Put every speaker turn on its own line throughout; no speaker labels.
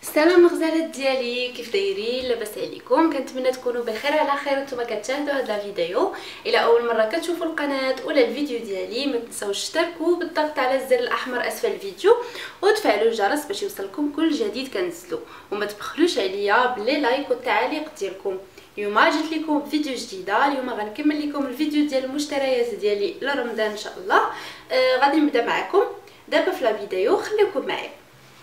السلام غزالات ديالي، كيف دايرين؟ لاباس عليكم؟ كنتمنى تكونوا بخير على خير وانتم كتشاهدوا هذا الفيديو. الى اول مره كتشوفوا القناه ولا الفيديو ديالي ما تنساوش تشتركوا بالضغط على الزر الاحمر اسفل الفيديو وتفعلوا الجرس باش يوصلكم كل جديد كنزلو، وما تبخلوش عليا باللي لايك والتعاليق ديالكم. اليوم جيت لكم فيديو جديده. اليوم غنكمل لكم الفيديو ديال المشتريات ديالي لرمضان ان شاء الله. غادي نبدا معكم دابا في الفيديو، خليكم معايا.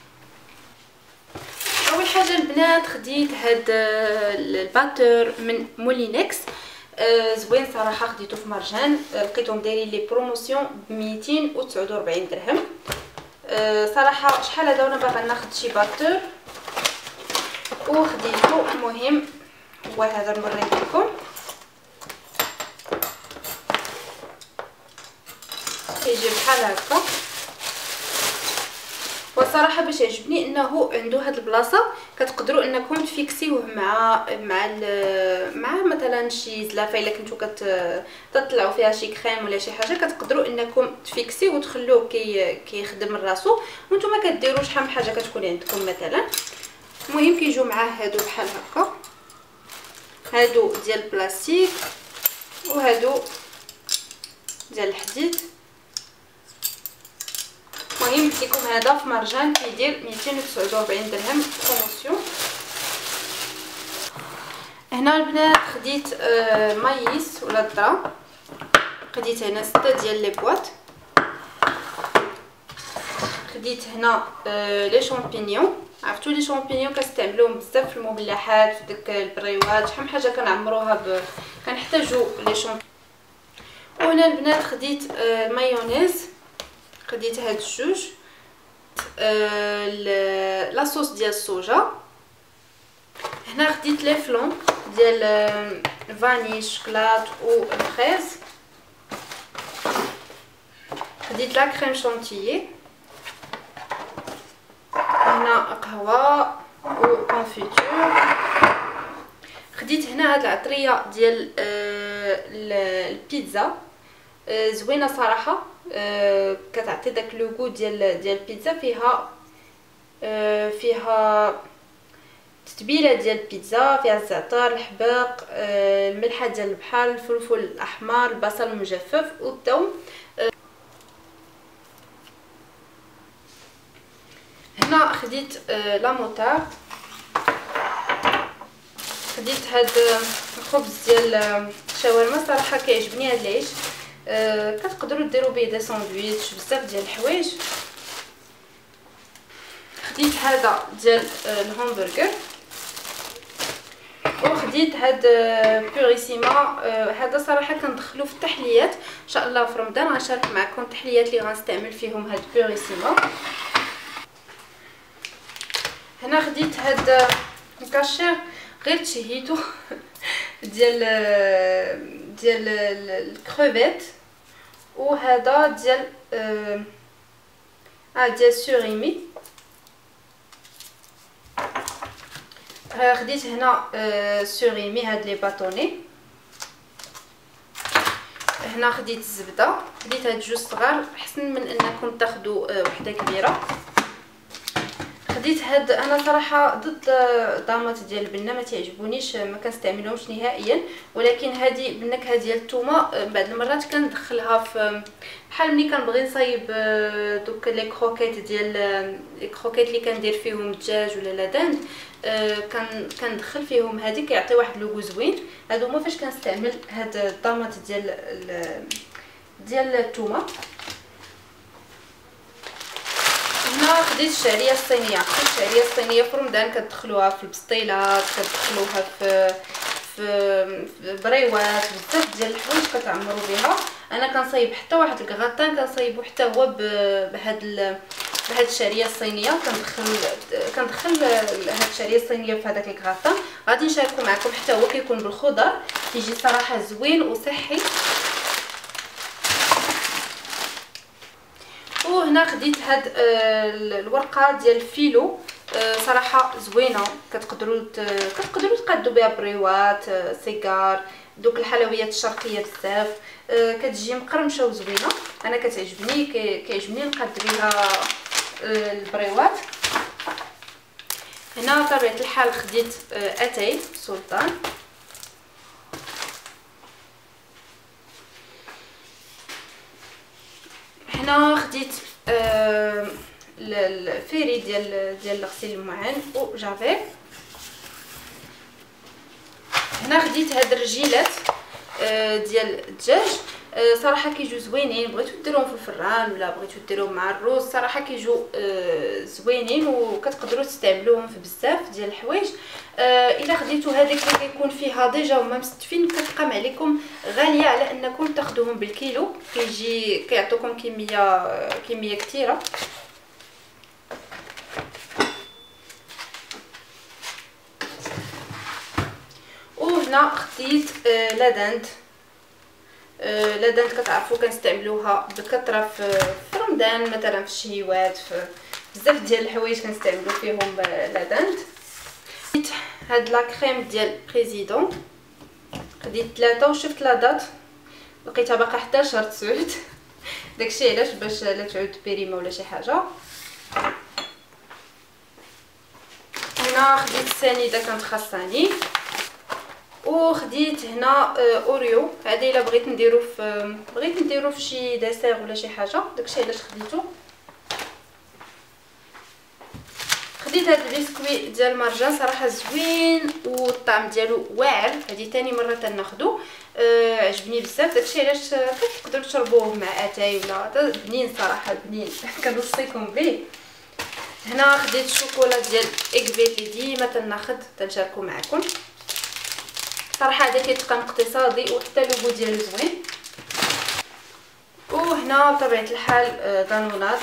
اول حاجه البنات خديت هاد الباتور من مولينكس، زوين صراحه، خديته في مرجان، لقيتهم دايرين لي بروموسيون ب 249 درهم. صراحه شحال هذا وانا باغا ناخذ شي باتور وخديته. المهم هو هذا، نوريه لكم. كيجي بحال هكا، وصراحه باش يعجبني انه عنده هاد البلاصه كتقدروا انكم تفيكسيوه مع مثلا شي زلافه الا كنتو كتطلعوا فيها شي كريم ولا شي حاجه، كتقدروا انكم تفيكسيوه وتخلوه كيخدم من راسو وانتم كديروا شحال من حاجه كتكون عندكم مثلا. المهم كيجيو معاه هادو بحال هكا، هادو ديال البلاستيك وهادو ديال الحديد. المهم قلت لكم هذا في مرجان كيدير 249 درهم بروموسيون. هنا البنات خديت مايس ولا الذره، خديت هنا 6 ديال لي بواط. خديت هنا لي شامبينيون، عرفتوا لي شامبينيون كنستعملوهم بزاف في المملحات، في داك البريوات، شحال من حاجه كنعمروها كنحتاجوا لي شامبينيون. وهنا البنات خديت المايونيز، خديت هاد الجوج، لاصوص ديال الصوجا. هنا خديت لي فلون ديال الفاني، الشوكولات والفريز. خديت لا كريم شانتيي. هنا قهوه وكونفيتور. خديت هنا هاد العطريه ديال البيتزا، زوينه صراحه، كتعطي داك لوغو ديال البيتزا. فيها تتبيله ديال البيتزا، فيها الزعتر، الحباق، الملحه ديال البحر، الفلفل الاحمر، البصل المجفف والثوم. هنا خديت لا موتار. خديت هاد الخبز ديال الشاورما، صراحه كيعجبني هاد العيش، كتقدروا ديروا به دي ساندويتش، بزاف ديال الحوايج. خديت هذا ديال الهامبرغر، وخديت هاد بوريسيما. هذا صراحه كندخلو في التحليات ان شاء الله في رمضان، غنشارك معكم التحليات اللي غنستعمل فيهم هاد بوريسيما. هنا خديت هاد الكاشير، غير تشهيتو ديال الكروفيت، وهذا ديال سوريمي. خديت هنا سوريمي هاد لي باتوني. هنا خديت الزبده، خديت هاد جوج صغار، احسن من انكم تاخذوا وحده كبيره. خديت هاد، انا صراحه ضد الطامات ديال البنه، ما تعجبونيش، ما كنستعملهمش نهائيا، ولكن هذه بالنكهه ديال الثومه بعض المرات كندخلها في بحال ملي كنبغي نصايب دوك لي كروكيت ديال لي كروكيت اللي كندير فيهم الدجاج ولا لا داند، كندخل فيهم هذه، كيعطي واحد لوغو زوين. هادو هما فاش كنستعمل هاد الطامات ديال الثومه. هنا خديت الشعريه الصينيه. الشعريه الصينيه في رمضان كتدخلوها في البسطيلات، كتدخلوها في بريوات، بزاف ديال الحوايج كتعمروا بها. انا كنصايب حتى واحد الكغاتان كنصايبو حتى هو بهاد الشعريه الصينيه. كندخل هاد الشعريه الصينيه في هذاك الكغاتان. غادي نشاركو معكم حتى هو كيكون بالخضر، كيجي صراحه زوين وصحي. وهنا خديت هاد الورقه ديال الفيلو، صراحه زوينه، كتقدروا تقادوا بها بريوات، سيجار، دوك الحلويات الشرقيه بزاف. كتجي مقرمشه وزوينه، انا كتعجبني، كيعجبني نقاد بها البريوات. هنا بطبيعه الحال خديت اتاي سلطان. هنا خديت الفيري ديال الغسيل المعان وجافيل. هنا خديت هاد الرجيلات ديال الدجاج. صراحه كيجيو زوينين، بغيتو ديروهم في الفران ولا بغيتو ديروهم مع الروز، صراحه كيجيو زوينين وكتقدروا تستعملوهم في بزاف ديال الحوايج. الا خديتو هذيك اللي كيكون فيها ديجا وما مستفين كتقام عليكم غاليه على انكم تاخذوهم بالكيلو، كيعطوكم كميه كثيره. وهنا خديت لادند. لادند كتعرفوا كنستعملوها بكثره في رمضان مثلا، في الشهيوات، في بزاف ديال الحوايج كنستعملوا فيهم لادند. خديت هاد لا كريم ديال بريزيدون، خديت 3 وشفت لا دات لقيتها باقا حتى شهر 9 داكشي علاش باش لا تعود بيريمه ولا شي حاجه. هنا خديت السنيده كانت خاصاني، وخديت هنا اوريو. هذا الا بغيت نديرو في شي ديسير ولا شي حاجه، داكشي علاش خديته. خديت هذا البسكوي ديال مرجان، صراحه زوين والطعم ديالو واعر. هذه ثاني مره تناخذو، عجبني بزاف، داكشي علاش تقدروا تشربوه مع اتاي ولا بنين، صراحه بنين كنوصيكم به. هنا خديت الشوكولا ديال اكبيت اللي ديما تنشاركو معكم. صراحه هذا كيتقام اقتصادي وحتى اللوغو ديالو زوين. وهنا بطبيعه الحال دانونات.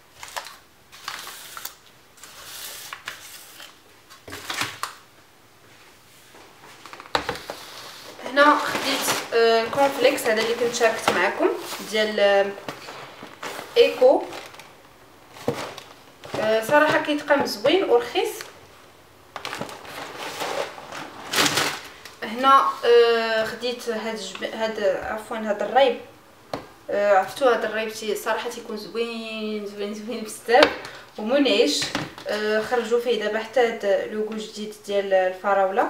هنا خديت كونفليكس، هذا اللي كنت شاركت معكم ديال ايكو. صراحه كيتقام زوين ورخيص. هنا خديت هاد الريب. عرفتوا هاد الريب صراحه تيكون زوين زوين زوين بزاف ومنعش. خرجوا فيه دابا حتى هاد لوغو جديد ديال الفراوله.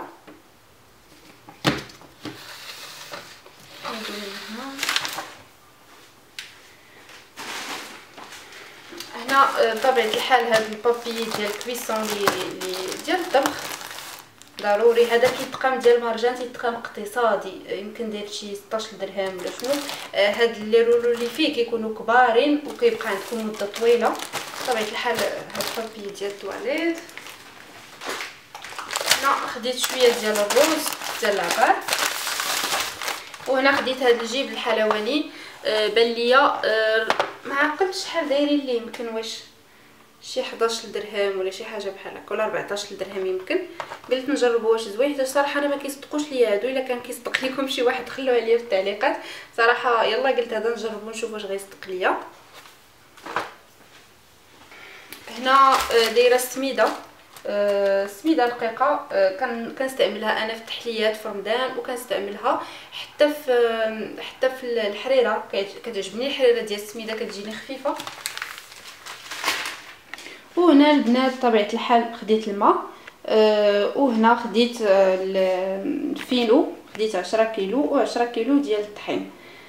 هنا بطبيعه الحال هاد البابي ديال الكويسون اللي ديال الطبخ ضروري. هذا كيتقام ديال مرجان، تيتقام اقتصادي، يمكن داير شي 16 درهم ولا شنو. هاد لي رولو اللي فيه كيكونوا كبارين وكيبقى عندكم مده طويله. بطبيعه الحال هاد البابي ديال الطواليت. هنا خديت شويه ديال الروز ديال العبار. وهنا خديت هاد الجيب الحلواني، بان ليا ما عقلتش شحال دايرين ليه، يمكن واش شي 11 درهم ولا شي حاجه بحال هكا، ولا 14 درهم يمكن. قلت نجربوا واش زوين، حيت صراحه انا ما كيصدقوش ليا هادو. الا كان كيصدق لكم شي واحد خلوه عليا في التعليقات صراحه. يلا قلت هذا نجربوا نشوف واش غيصدق ليا. هنا دايره السميده، سميده رقيقه. كنستعملها انا في التحليات في رمضان، وكنستعملها حتى في الحريره. كتعجبني الحريره ديال السميده، كتجيني خفيفه. وهنا البنات بطبيعه الحال خديت الماء. وهنا خديت الفينو، خديت 10 كيلو و10 كيلو ديال الطحين.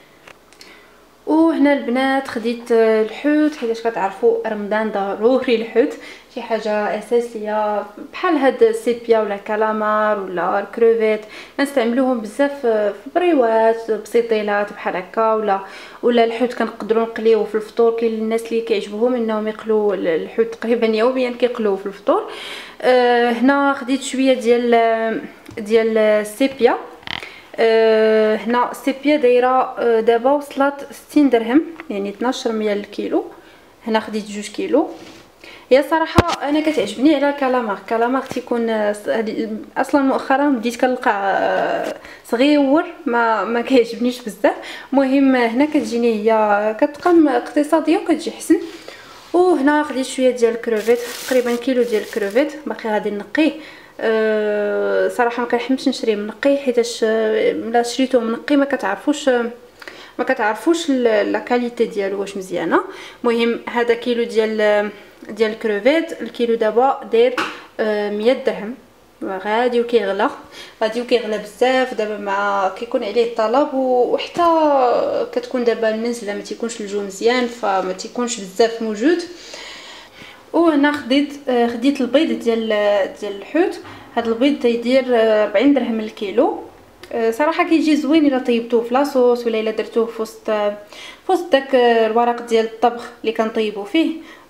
وهنا البنات خديت الحوت، حيت كتعرفوا رمضان ضروري الحوت، شي حاجه اساسيه بحال هاد السيبيا ولا كالامار ولا الكروفيت. كنستعملوهم بزاف في بريوات بسيطيلات بحال هكا، ولا الحوت كنقدروا نقليوه في الفطور. كاين الناس اللي كيعجبهم انهم يقلوا الحوت تقريبا يوميا كيقلوه في الفطور. هنا خديت شويه ديال السيبيا. هنا السيبيا دايره دابا وصلت 60 درهم، يعني 12 ريال الكيلو. هنا خديت 2 كيلو. هي صراحه انا كتعجبني على الكالامار تيكون اصلا مؤخرا بديت كنلقى صغيور ما كيعجبنيش بزاف. المهم هنا كتجيني هي كتقام اقتصاديه وكتجي حسن. وهنا خديت شويه ديال الكروفيت، تقريبا كيلو ديال الكروفيت، باقي غادي نقيه. صراحه ما كنحبش نشري منقي، حيتاش ملا شريته منقي ما كتعرفوش لا كاليتي ديالو واش مزيانه. المهم هذا كيلو ديال الكروفيت. الكيلو دابا داير 100 درهم غادي وكيغلى بزاف دابا مع كيكون عليه الطلب، وحتى كتكون دابا المنزله ما تيكونش الجو مزيان فما تيكونش بزاف موجود. وهنا خديت البيض ديال الحوت. هذا البيض تيدير 40 درهم الكيلو. صراحه كيجي زوين الا طيبتوه في لاصوص ولا الا درتوه في وسط داك الورق ديال الطبخ اللي كنطيبوا فيه،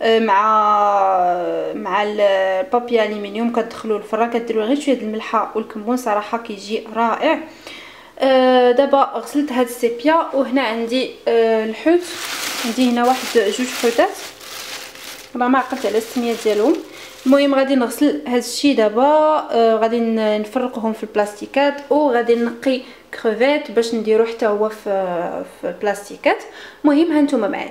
مع البابي الومنيوم كتدخلوه الفران كديروا غير شويه الملحه والكمون، صراحه كيجي رائع. دابا غسلت هاد السيبيا، وهنا عندي الحوت. عندي هنا واحد 2 حوتات، راه ما عقلت على السميه ديالهم. المهم غادي نغسل هاد الشيء دابا. غادي نفرقهم في البلاستيكات، وغادي نقي كروفيت باش نديرو حتى هو في البلاستيكات. المهم هانتوما معايا.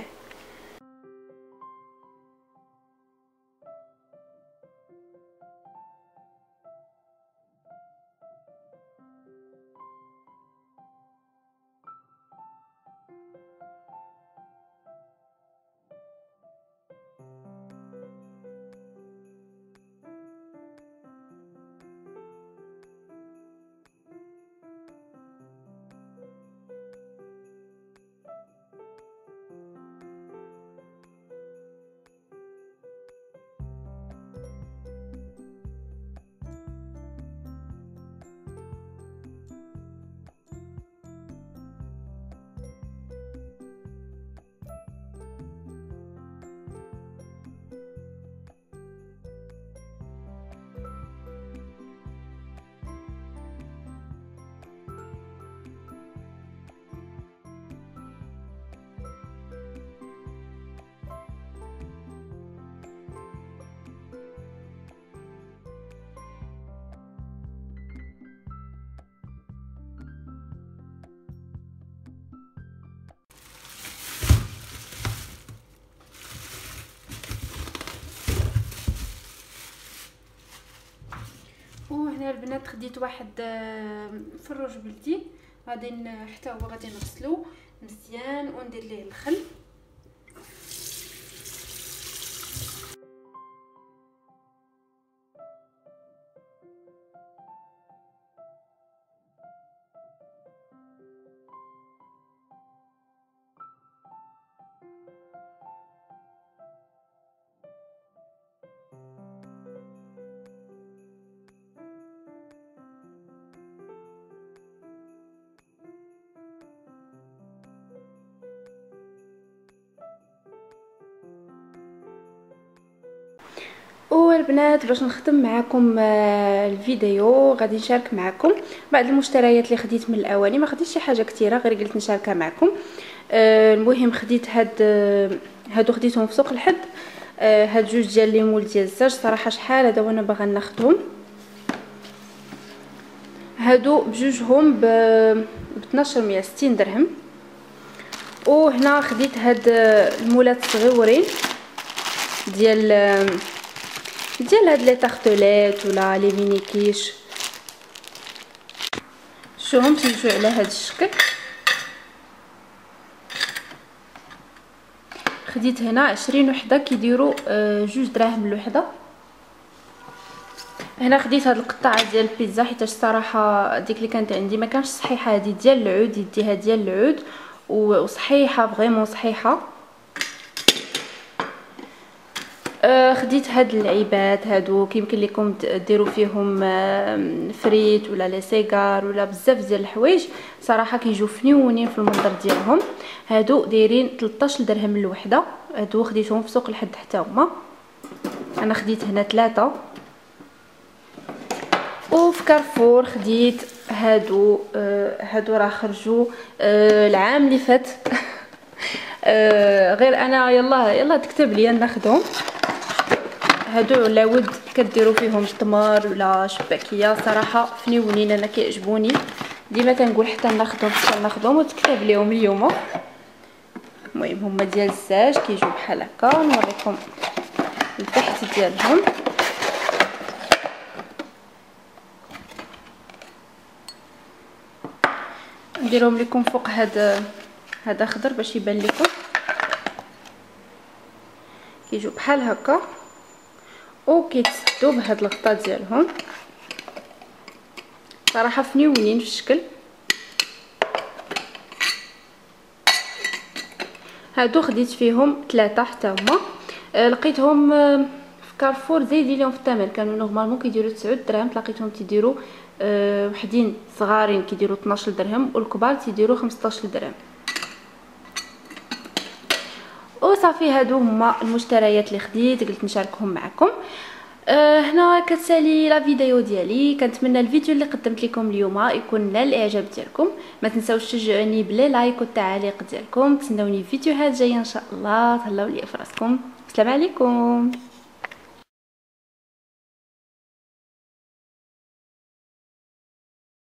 وهنا البنات خديت واحد فروج بلدي، غادي حتى هو غادي نغسلو مزيان وندير ليه الخل. والبنات باش نختم معكم الفيديو غادي نشارك معكم بعض المشتريات اللي خديت من الاواني. ما خديتش شي حاجه كثيره، غير قلت نشاركها معكم. المهم خديت هادو خديتهم في سوق الحد. هاد 2 ديال ليمول ديال الزاج، صراحه شحال هذا وانا باغا ناخذهم. هادو بجوجهم ب 1260 درهم. وهنا خديت هاد المولات الصغيورين ديال هاد لي تارتليت ولا لي ميني كيش، شوفهم تيجيو على هاد الشكل. خديت هنا 20 وحده كيديروا 2 دراهم الوحده. هنا خديت هاد القطعه ديال البيتزا حيت الصراحه ديك اللي كانت عندي ما كانش صحيحه، هذه ديال العود، يديها ديال العود وصحيحه فريمون صحيحه. خديت هاد اللعيبات هادو كيمكن لكم ديروا فيهم فريت ولا لي سيجار ولا بزاف ديال الحوايج، صراحه كيجيو فنيونين في المنظر ديالهم. هادو دايرين 13 درهم الوحده. هادو خديتهم في سوق الحد حتى هما. انا خديت هنا 3. وفي كارفور خديت هادو راه خرجوا العام اللي فات. غير انا يلا تكتب لي ناخذهم. هادو العود كديروا فيهم التمر ولا شباكيه، صراحه فنيونين انا كيعجبوني، ديما كنقول حتى ناخذهم وتكتب ليهم اليوم. المهم هما ديال الزاج كيجيو بحال هكا. نوريكم التحت ديالهم. نديرهم لكم فوق هذا خضر باش يبان لكم. كيجيو بحال هكا وكيتسدوا كيتغدوا بهاد الغطاء ديالهم. صراحه فنيونين في الشكل. هادو خديت فيهم 3 حتى هما. لقيتهم في كارفور زايدين لهم في الثمن، كانوا نورمالمون كيديروا 9 دراهم، لقيتهم تيديروا وحدين صغارين كيديروا 12 درهم والكبار تيديروا 15 درهم. وصافي هادو هما المشتريات اللي خديت، قلت نشاركهم معكم. هنا كتسالي لا فيديو ديالي. كنتمنى الفيديو اللي قدمت لكم اليوم يكون نال الاعجاب ديالكم. ما تنساوش تشجعوني بلي لايك والتعاليق ديالكم. تسناوني فيديوهات جايه ان شاء الله. تهلاو لي في راسكم. السلام عليكم.